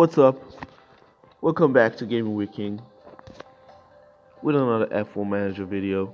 What's up? Welcome back to Gaming with King with another F1 Manager video.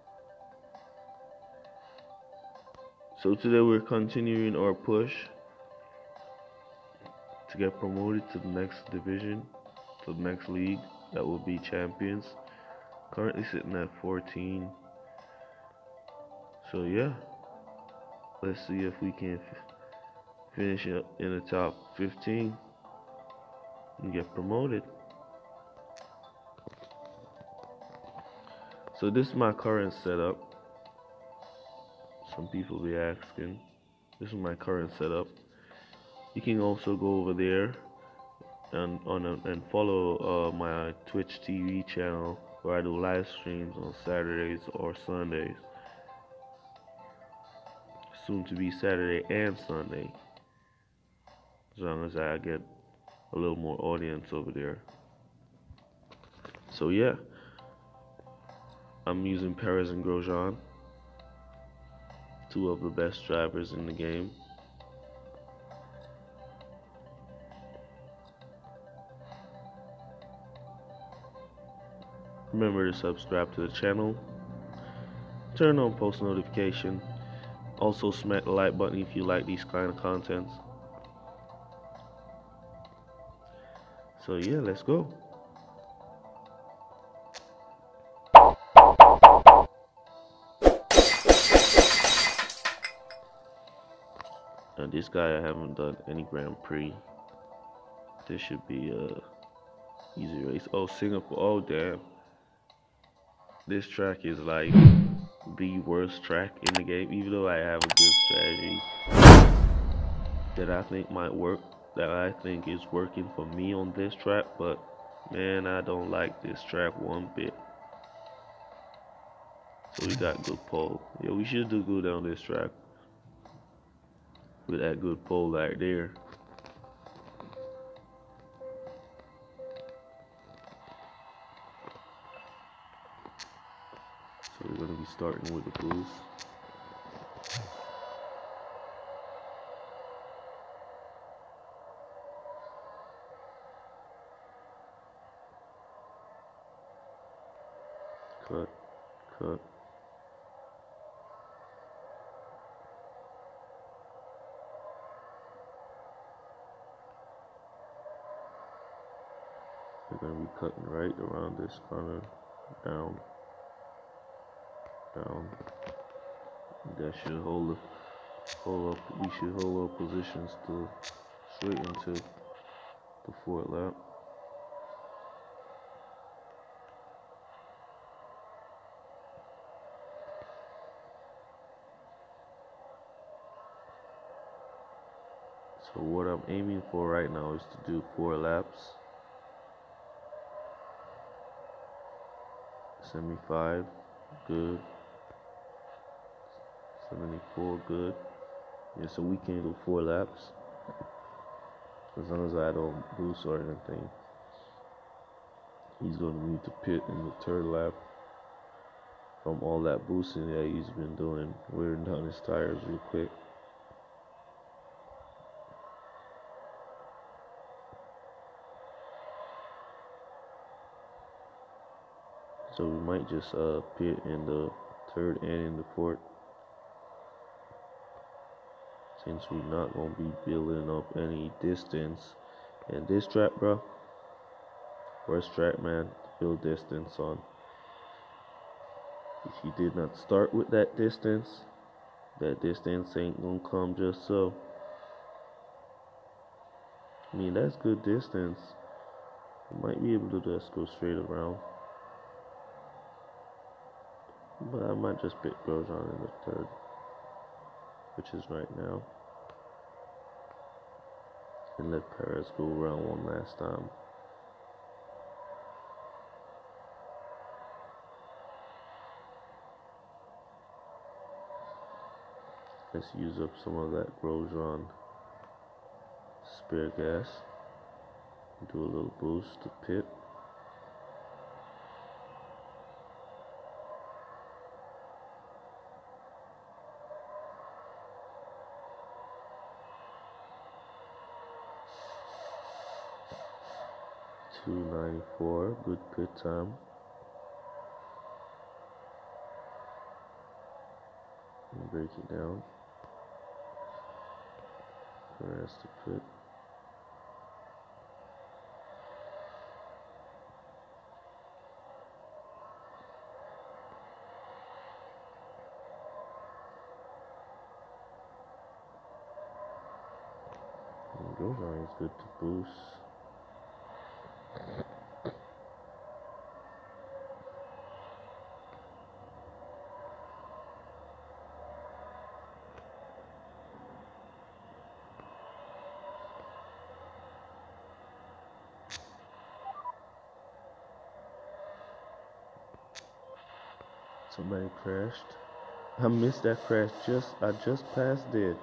So today we're continuing our push to get promoted to the next division, to the next league, that will be Champions. Currently sitting at 14. So yeah, let's see if we can finish in the top 15 and get promoted. So this is my current setup. Some people be asking. This is my current setup. You can also go over there and follow my Twitch TV channel where I do live streams on Saturdays or Sundays. Soon to be Saturday and Sunday, as long as I get a little more audience over there. So yeah, I'm using Perez and Grosjean, two of the best drivers in the game. Remember to subscribe to the channel, turn on post notification, also smack the like button if you like these kind of contents. So yeah, let's go. And this guy, I haven't done any Grand Prix. This should be a easy race. Oh, Singapore. Oh, damn. This track is like the worst track in the game, even though I have a good strategy that I think might work, that I think is working for me on this track, but man, I don't like this track one bit. So we got good pole. Yeah, we should do good on this track with that good pole right there. So we're gonna be starting with the boost. Cut, cut. We're gonna be cutting right around this corner, down, down. That should hold up. We should hold our positions to straight into the fourth lap. So what I'm aiming for right now is to do 4 laps. 75, good. 74, good. Yeah, so we can do 4 laps. As long as I don't boost or anything. He's going to need to pit in the 3rd lap from all that boosting that he's been doing, wearing down his tires real quick. So we might just pit in the 3rd and in the 4th, since we're not going to be building up any distance. And this track, bro, worst track, man, to build distance on. If you did not start with that distance ain't gonna come just so. I mean, that's good distance. You might be able to just go straight around. But I might just pit Grosjean in the 3rd, which is right now. And let Perez go around one last time. Let's use up some of that Grosjean spare gas. Do a little boost to pit. 294, good pit time. Break it down. Where's the pit? Grosjean is good to boost. Somebody crashed. I missed that crash. I just passed it.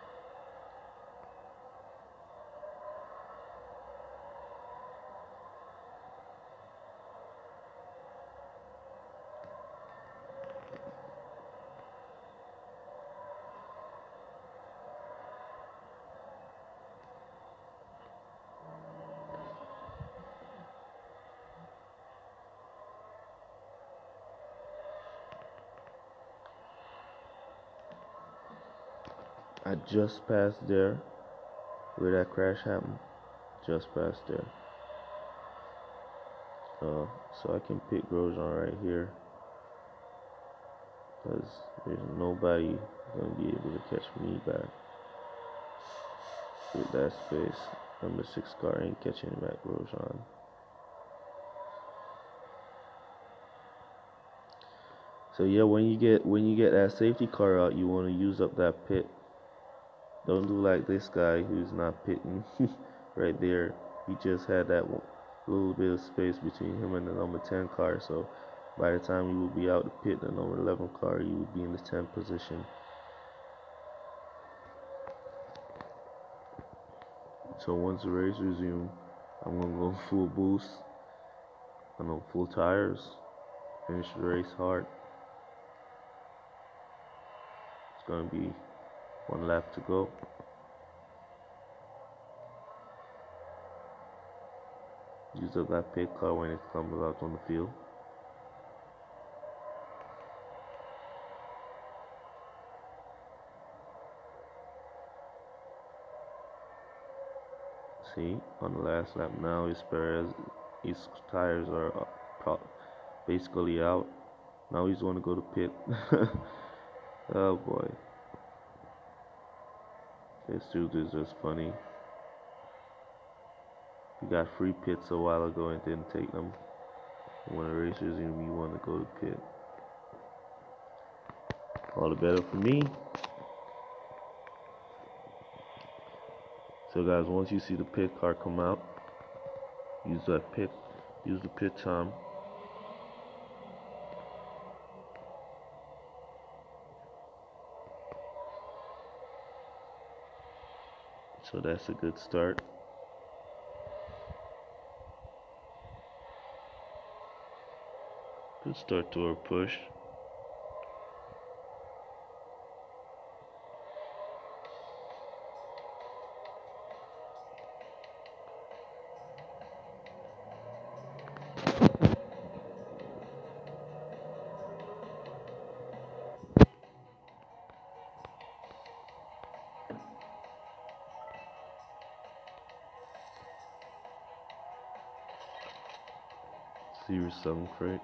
I just passed there where that crash happened. Just passed there. So I can pick Grosjean right here because there's nobody gonna be able to catch me back with that space. Number 6 car ain't catching back Grosjean. So yeah, when you get that safety car out, you want to use up that pit. Don't do like this guy who's not pitting right there. He just had that little bit of space between him and the number 10 car. So by the time you will be out the pit, the number 11 car, you will be in the 10th position. So once the race resumes, I'm gonna go full boost. I know full tires. Finish the race hard. It's gonna be 1 lap to go. Use up that pit car when it comes out on the field. See, on the last lap now, his tires are basically out. Now he's going to go to pit. Oh boy. This dude is just funny. He got free pits a while ago and didn't take them. When the race resumes, you want to go to pit. All the better for me. So guys, once you see the pit car come out, use the pit time. So that's a good start. Good start to our push. Series 7 crate.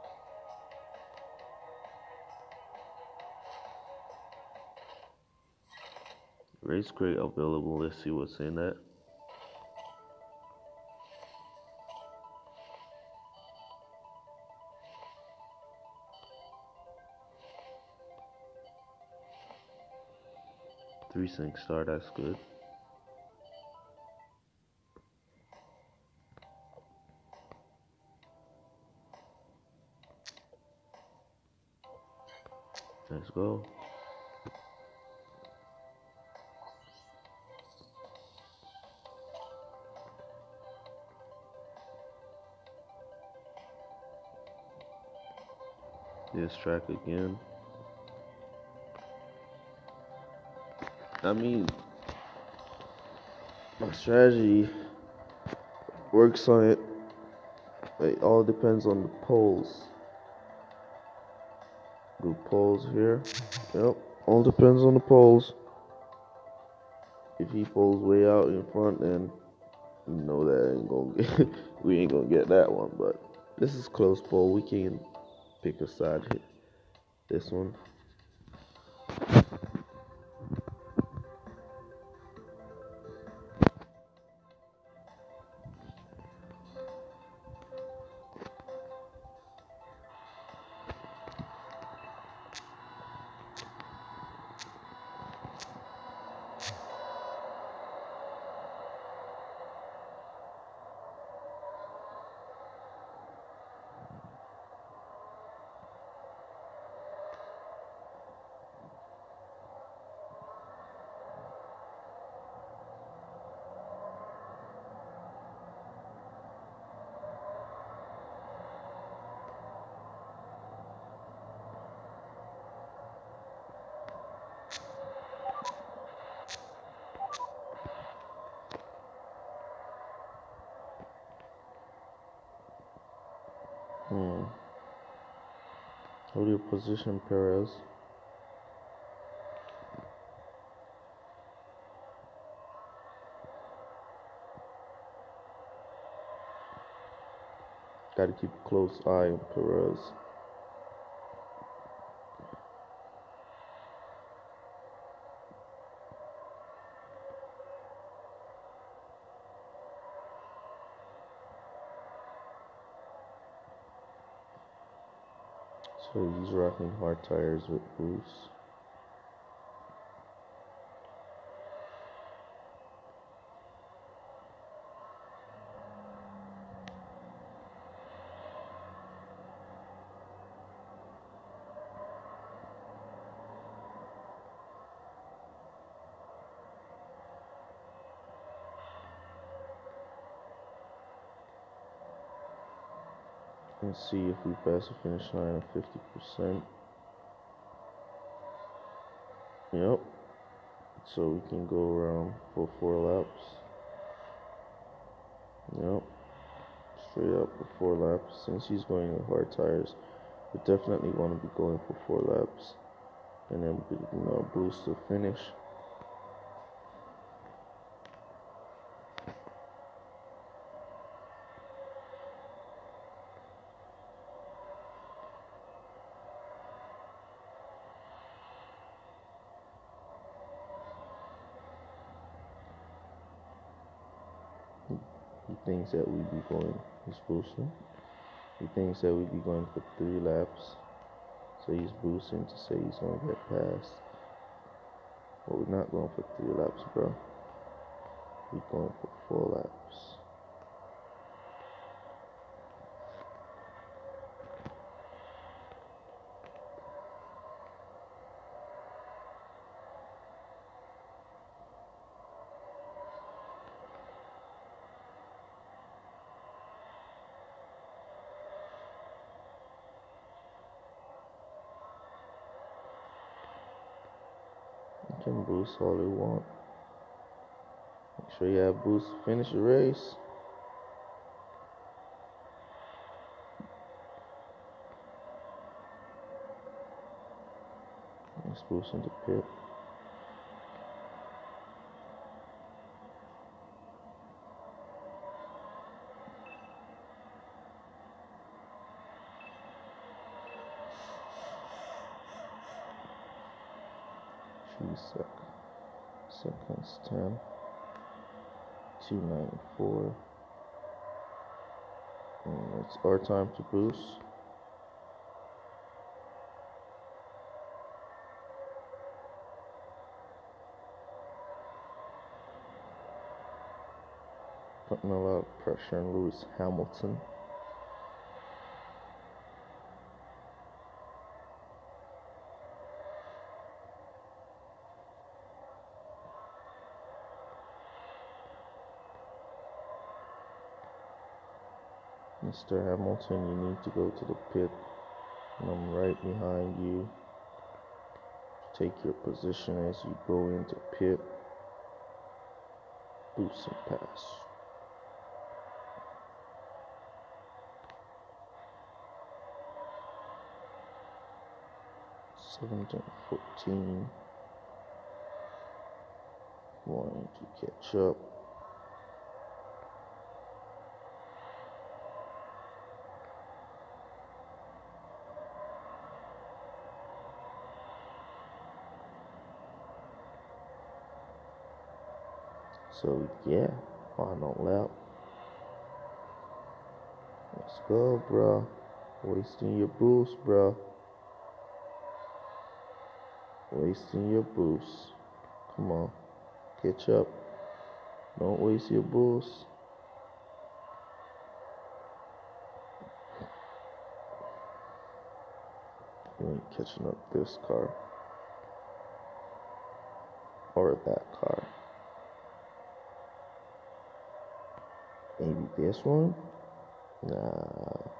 Race crate available. Let's see what's in that. Three sync star, that's good. Let's go. This track again. I mean, my strategy works on it It all depends on the poles. The poles here. Yep. All depends on the poles. If he pulls way out in front, then you know that ain't gonna get, we ain't gonna get that one. But this is close pole. We can pick a side. Hit this one. How do you position Perez? Got to keep a close eye on Perez. So he's rocking hard tires with Bruce. Let's see if we pass the finish line at 50%. Yep. So we can go around for 4 laps. Yep. Straight up for 4 laps. Since he's going with hard tires, we definitely want to be going for 4 laps. And then, boost the finish. He thinks that we be going, he's boosting. He thinks that we be going for 3 laps. So he's boosting to say he's going to get past. But we're not going for 3 laps, bro. We're going for 4 laps. You can boost all you want. Make sure you have boost to finish the race. Let's boost into pit. Seconds 10, 294. And it's our time to boost. Putting a lot of pressure on Lewis Hamilton. Mr. Hamilton, you need to go to the pit, and I'm right behind you. Take your position as you go into pit. Boost and pass. 17, 14. Going to catch up. So yeah, final lap. Let's go, bro. Wasting your boost, bro. Wasting your boost. Come on, catch up. Don't waste your boost. You ain't catching up this car or that car. Maybe this one? Nah.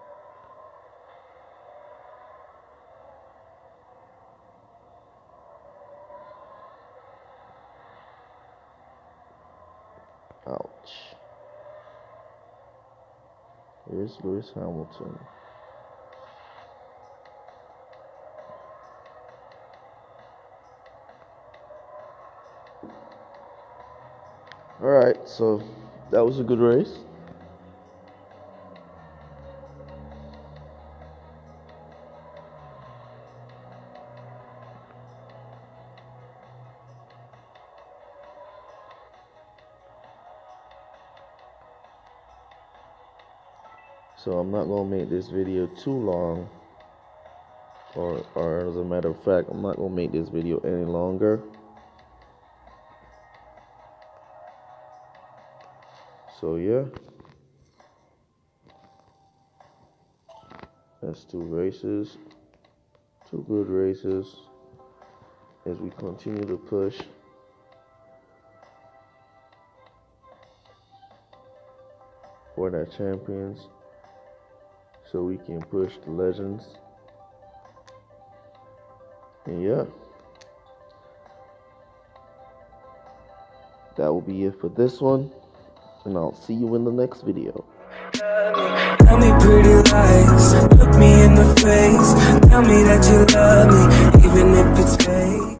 Ouch. Here's Lewis Hamilton. Alright, so that was a good race. So I'm not gonna make this video too long, or as a matter of fact, I'm not gonna make this video any longer. So yeah, that's 2 races, 2 good races as we continue to push. For that champions, so we can push the legends. And yeah, that will be it for this one, and I'll see you in the next video. Tell me pretty lies, look me in the face, tell me that you love me, even if it's fake.